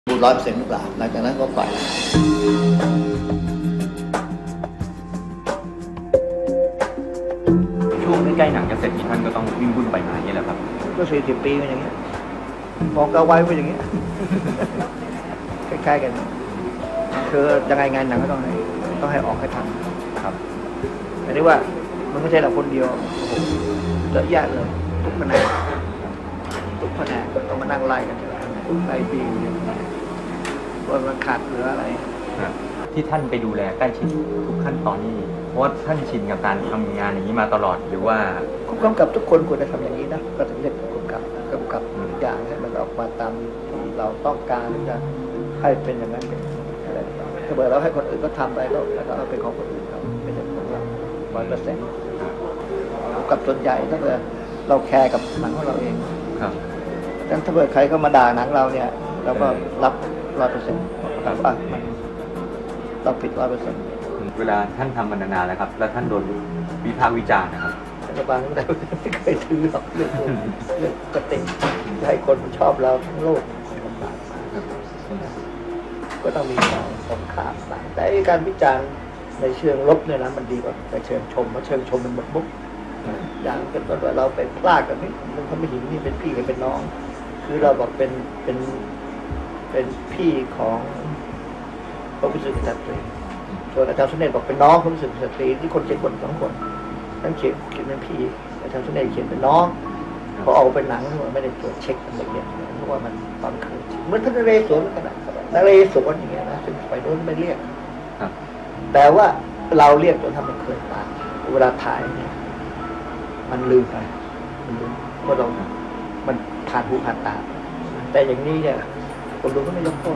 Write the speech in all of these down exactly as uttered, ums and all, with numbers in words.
ดูร้อยเปอร์เซ็นต์หรือเปล่าหลังจากนั้นก็ไปช่วงใกล้ๆหนังจะเสร็จที่ท่านก็ต้องวิ่งวุ่นไปมาอย่างนี้แหละครับก็สี่สิบปีมันอย่างเงี้ยมองก็ไว้ไว้อย่างเงี้ยคล้ายๆกันคือยังไงงานหนังก็ต้องให้ต้องให้ออกให้ทันครับแต่นี่ว่ามันไม่ใช่เราคนเดียวเยอะแยะเลยทุกแผนกทุกแผนกต้องมานั่งไล่กันไล่ปีว่ามันขาดเหลืออะไรที่ท่านไปดูแลใกล้ชิดทุกขั้นตอนนี้เพราะว่าท่านชินกับการทำงานอย่างนี้มาตลอดหรือว่าผู้กำกับทุกคนควรจะทำอย่างนี้นะก็ถึงเรียกผู้กำกับกำกับทุกอย่างให้มันออกมาตามที่เราต้องการจะให้เป็นอย่างนั้นเป็นอะไรต่างๆถ้าเกิดเราให้คนอื่นก็ทำไปก็แล้วก็เอาเป็นของคนอื่นเขาไม่ใช่ของเราร้อยเปอร์เซ็นต์กับส่วนใหญ่ถ้าเกิดเราแคร์กับหนังของเราเองครับดังนั้นถ้าเกิดใครเข้ามาด่าหนังเราเนี่ยเราก็รับร้อยเปอร์เซ็นต์ว่ามันเราผิดร้อยเปอร์เซ็นต์เวลาท่านทำมานานแล้วครับแล้วท่านโดนวิพากษ์วิจารณ์นะครับรัฐบาลแต่ไม่เคยถือหรอกเรื่องเรื่องปกติให้คนชอบเราทั้งโลกลำบากมากก็ต้องมีการสงครามต่างแต่การวิจารณ์ในเชิงลบเนี่ยนะมันดีกว่าในเชิงชมเพราะเชิงชมมันหมดมุกอย่างเป็นต้นว่าเราเป็นพลาดกับนี่มันเขาไม่เห็นนี่เป็นพี่กับเป็นน้องคือเราบอกเป็นเป็นเป็นพี่ของพระพุทธเจ้าส่วนอาจารย์สุเนศบอกเป็นน้องพระพุทธเจ้าที่คนเขียนบทสองคนนั่นเขียนเขียนเป็นพี่อาจารย์สุเนศเขียนเป็นน้องพอออกเป็นหนังไม่ได้ตรวจเช็คกันละเอียดเพราะว่ามันตอนคืนเหมือนท่านนเรศวรขนาดนเรศวรอย่างเงี้ยนะซึ่งไปโน้นไม่เรียกแต่ว่าเราเรียกจนทำเป็นเคยตาเวลาถ่ายเนี่ยมันลืมไปมันลืมเพราะเรามันผ่านหูผ่านตาแต่อย่างนี้เนี่ยคนดูก็ไม่ยกโทษ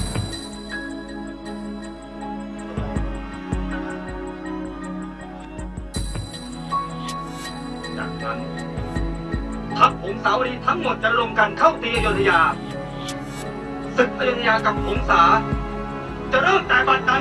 จากนั้นทัพหงสาวดีทั้งหมดจะรวมกันเข้าตีอยุธยาศึกอยุธยากับหงสาจะเริ่มแต่บัดนั้น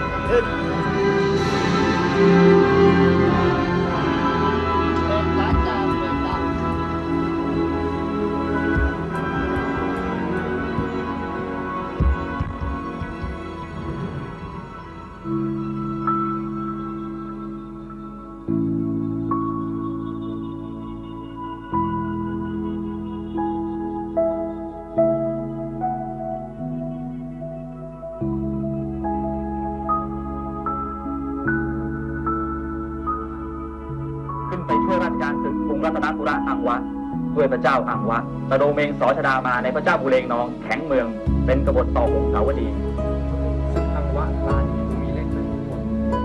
ไปช่วยราชการศึกกรุงรัตนบุรีอังวะด้วยพระเจ้าอังวะตะโดเมงสอชดามาในพระเจ้าบุเรงนองแข็งเมืองเป็นกบฏต่อหงสาวดีศึกอังวะลานมีเล็กเป็นคน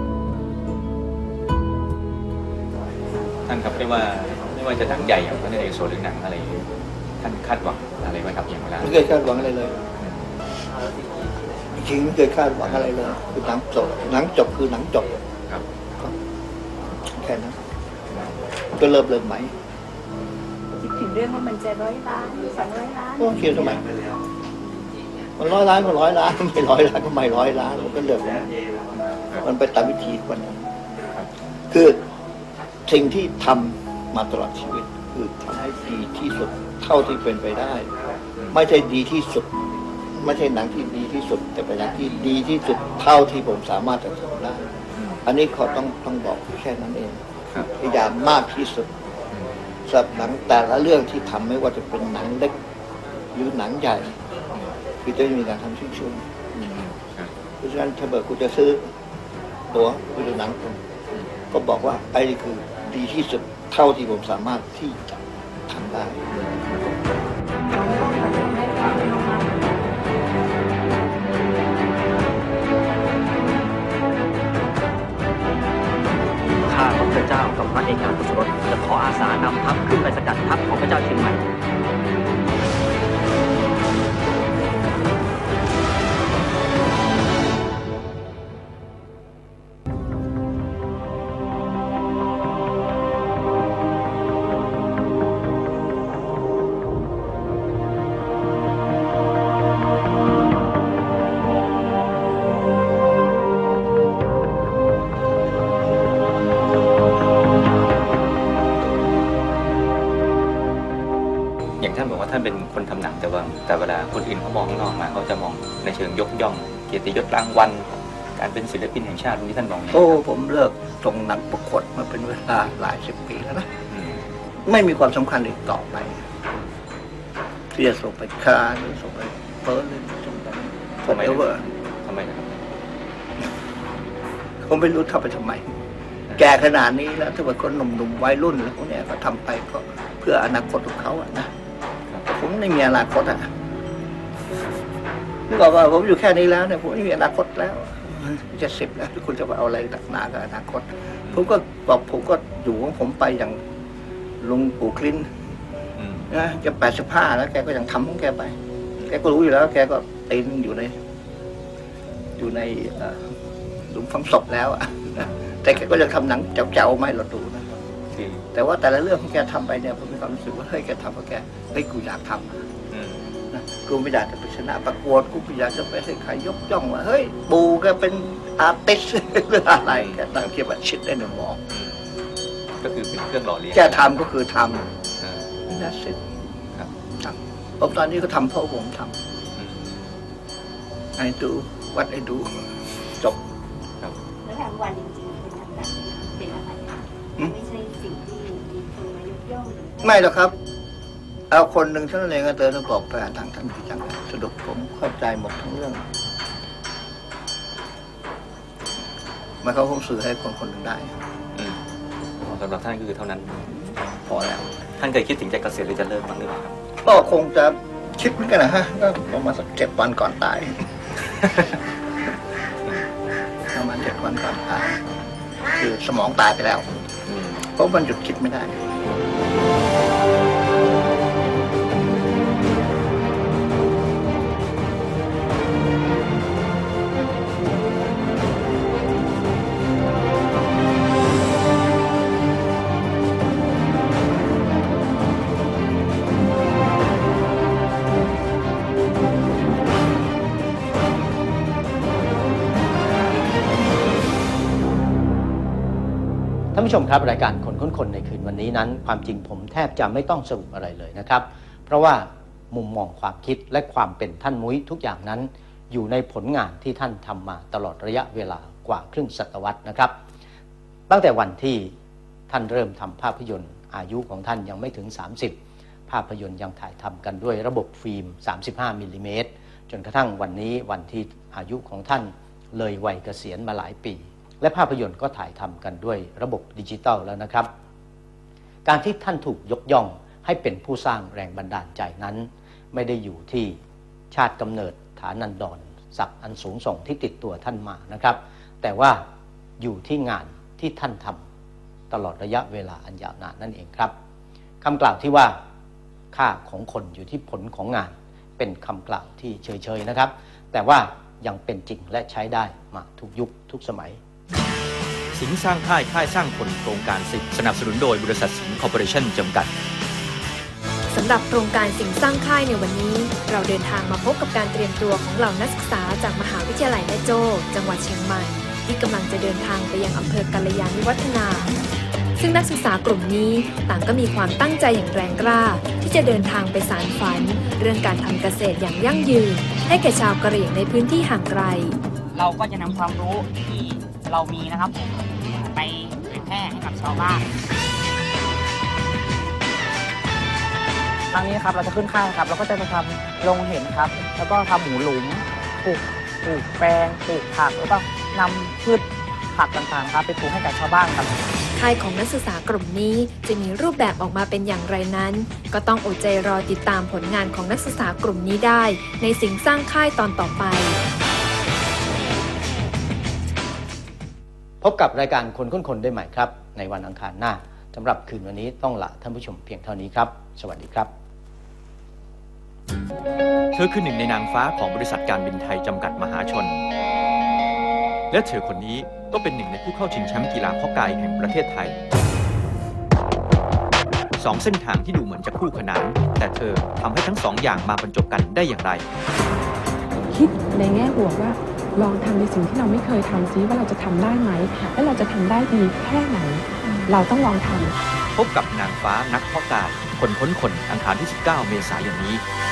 ท่านครับไม่ว่าไม่ว่าจะหนังใหญ่อย่างพระนเรศวรหรือหนังอะไรท่านคาดหวังอะไรไว้ครับอย่างเวลาไม่เคยคาดหวังอะไรเลยจริงไม่เคยคาดหวังอะไรเลยคือหนังจบหนังจบคือหนังจบครับแค่นั้นก็เริ่มเริ่มไหมคิดถึงเรื่องว่ามันจะร้อยล้านสองร้อยล้านก็เขียนทำไมมันร้อยล้านก็ร้อยล้านไม่ร้อยล้านก็ไม่ร้อยล้านมันก็เรื่องมันไปตามวิธีคนนั้นคือสิ่งที่ทำมาตลอดชีวิตคือทำให้ดีที่สุดเท่าที่เป็นไปได้ไม่ใช่ดีที่สุดไม่ใช่หนังที่ดีที่สุดแต่เป็นหนังที่ดีที่สุดเท่าที่ผมสามารถจะทำได้อันนี้เขาต้องต้องบอกแค่นั้นเองพยายามมากที่สุดสำหรับหนังแต่ละเรื่องที่ทำไม่ว่าจะเป็นหนังเล็กหรือหนังใหญ่คือจะมีการทำชุ่มๆเพราะฉะนั้นถ้าเกิดคุณจะซื้อตัวไปดูหนังก็บอกว่าไอ้นี่คือดีที่สุดเท่าที่ผมสามารถที่จะทำได้ข้าพระเจ้ากับพระเอกาทศรสจะขออาสานำทัพขึ้นไปสกัดทัพของพระเจ้าเชียงใหม่คนอื่นเขามองข้างนอกมาเขาจะมองในเชิงยกย่องเกียรติยศรางวัลการเป็นศิลปินแห่งชาติที่ท่านมองอย่างไรโอ้ผมเลิกส่งหนังประกวดมาเป็นเวลาหลายสิบปีแล้วนะอืมไม่มีความสำคัญอีกต่อไปที่จะส่งไปคาหรือส่งไปเปิร์หรือส่งไปโฟร์เอเวอร์ทำไมนะครับผมไม่รู้ทำไปทำไม แก่ขนาดนี้แล้วถ้าเป็นคนหนุ่มๆวัยรุ่นแล้วพวกเนี้ยก็ทำไปก็เพื่ออนาคตของเขาอะนะแต่ผมไม่มีอนาคตอะนึกออกว่าผมอยู่แค่นี้แล้วเนี่ยผมไม่มีอนาคตแล้วจะสิบแล้วคุณจะมาเอาอะไรหนักหนากับอนาคตผมก็บอกผมก็อยู่ของผมไปอย่างลุงปู่คลินอืมนะแกแปดสิบห้าแล้วแกก็ยังทำของแกไป แกก็รู้อยู่แล้ว แกก็ตีนอยู่ใน อยู่ในเอ่อหลุมฝังศพแล้วอะนะแต่แกก็ยังทำหนังเจ้าๆไม่เราดูนะคือแต่ว่าแต่ละเรื่องที่แกทำไปเนี่ยผมมีความรู้สึกว่าเฮ้ยแกทำเพราะแกเฮ้ยกูอยากทำอะอืมนะกูไม่อยากจะไปชนะประกวดกูไม่อยากจะไปให้ใครยกย่องว่าเฮ้ยปูแกเป็นอาร์ติสต์หรืออะไรแกตั้งคิดว่าชิดได้หนึ่งมองอืมก็คือเป็นเครื่องหล่อเลี้ยงแกทำก็คือทเออำนั่นสิครับทำผมตอนนี้ก็ทำเพราะผมทอืมำไอ้ดูวัดไอ้ดูจบแล้วรางวัลจริงๆเป็นแบบเป็นอะไรคะอืมไม่ใช่สิ่งที่มีคนมายกย่องหรือไม่หรอกครับ เอาคนหนึ่งท่านเองก็เตือนบอกไปทางท่านพิจังสรุปผมเข้าใจหมดทั้งเรื่องมันเขาคงสื่อให้คนคนหนึ่งได้อืมสำหรับท่านก็คือเท่านั้นพอแล้วท่านเคยคิดถึงจะเกษียณหรือจะเลิกบ้างหรือเปล่าครับก็คงจะคิดเหมือนกันนะฮะก็ประมาณสักเจ็ดวันก่อนตาย ประมาณเจ็ดวันก่อนตายคือสมองตายไปแล้วอืมเพราะมันหยุดคิดไม่ได้ท่านผู้ชมครับรายการคนค้นคนในคืนวันนี้นั้นความจริงผมแทบจะไม่ต้องสรุปอะไรเลยนะครับ เพราะว่ามุมมองความคิดและความเป็นท่านมุ้ยทุกอย่างนั้นอยู่ในผลงานที่ท่านทำมาตลอดระยะเวลากว่าครึ่งศตวรรษนะครับตั้งแต่วันที่ท่านเริ่มทำภาพยนตร์อายุของท่านยังไม่ถึงสามสิบภาพยนตร์ยังถ่ายทำกันด้วยระบบฟิล์มสามสิบห้ามิลลิเมตรจนกระทั่งวันนี้วันที่อายุของท่านเลยวัยเกษียณมาหลายปีและภาพยนตร์ก็ถ่ายทำกันด้วยระบบดิจิตอลแล้วนะครับการที่ท่านถูกยกย่องให้เป็นผู้สร้างแรงบันดาลใจนั้นไม่ได้อยู่ที่ชาติกำเนิดฐานันดรศักดิ์อันสูงส่งที่ติดตัวท่านมานะครับแต่ว่าอยู่ที่งานที่ท่านทำตลอดระยะเวลาอันยาวนานนั่นเองครับคำกล่าวที่ว่าค่าของคนอยู่ที่ผลของงานเป็นคำกล่าวที่เฉยๆนะครับแต่ว่ายังเป็นจริงและใช้ได้มาทุกยุคทุกสมัยสิงห์สร้างค่ายค่ายสร้างคนโครงการสิบสนับสนุนโดยบริษัทสิงห์คอร์ปอเรชั่นจำกัดสำหรับโครงการสิงห์สร้างค่ายในวันนี้เราเดินทางมาพบกับการเตรียมตัวของเหล่านักศึกษาจากมหาวิทยาลัยแม่โจ้จังหวัดเชียงใหม่ที่กำลังจะเดินทางไปยังอำเภอกัลยาณิวัฒนาซึ่งนักศึกษากลุ่มนี้ต่างก็มีความตั้งใจอย่างแรงกล้าที่จะเดินทางไปสานฝันเรื่องการทำเกษตรอย่างยั่งยืนให้แก่ชาวกะเหรี่ยงในพื้นที่ห่างไกลเราก็จะนำความรู้ที่เรามีนะครับไปเผยแพร่ให้กับชาวบ้านครั้งนี้ครับเราจะขึ้นค่ายครับเราก็จะไปทำโรงเห็นครับแล้วก็ทำหมูหลุมปลูกปลูกแปลงปลูกผักแล้วก็นำพืชผักต่างๆครับไปปลูกให้กับชาวบ้านครับค่ายของนักศึกษากลุ่มนี้จะมีรูปแบบออกมาเป็นอย่างไรนั้นก็ต้องอดใจรอติดตามผลงานของนักศึกษากลุ่มนี้ได้ในสิงห์สร้างค่ายตอนต่อไปพบกับรายการคนค้นคนได้ใหม่ครับในวันอังคารหน้าสำหรับคืนวันนี้ต้องลาท่านผู้ชมเพียงเท่านี้ครับสวัสดีครับเธอคือหนึ่งในนางฟ้าของบริษัทการบินไทยจำกัดมหาชนและเธอคนนี้ก็เป็นหนึ่งในผู้เข้าชิงแชมป์กีฬาเพาะกายแห่งประเทศไทยสองเส้นทางที่ดูเหมือนจะคู่ขนานแต่เธอทำให้ทั้งสองอย่างมาบรรจบกันได้อย่างไรคิดในแง่บวกว่าลองทำในสิ่งที่เราไม่เคยทำซิว่าเราจะทำได้ไหมและเราจะทำได้ดีแค่ไหนเราต้องลองทำพบกับนางฟ้านักเพาะกายคนค้นคนอังคารที่สิบเก้าเมษายนนี้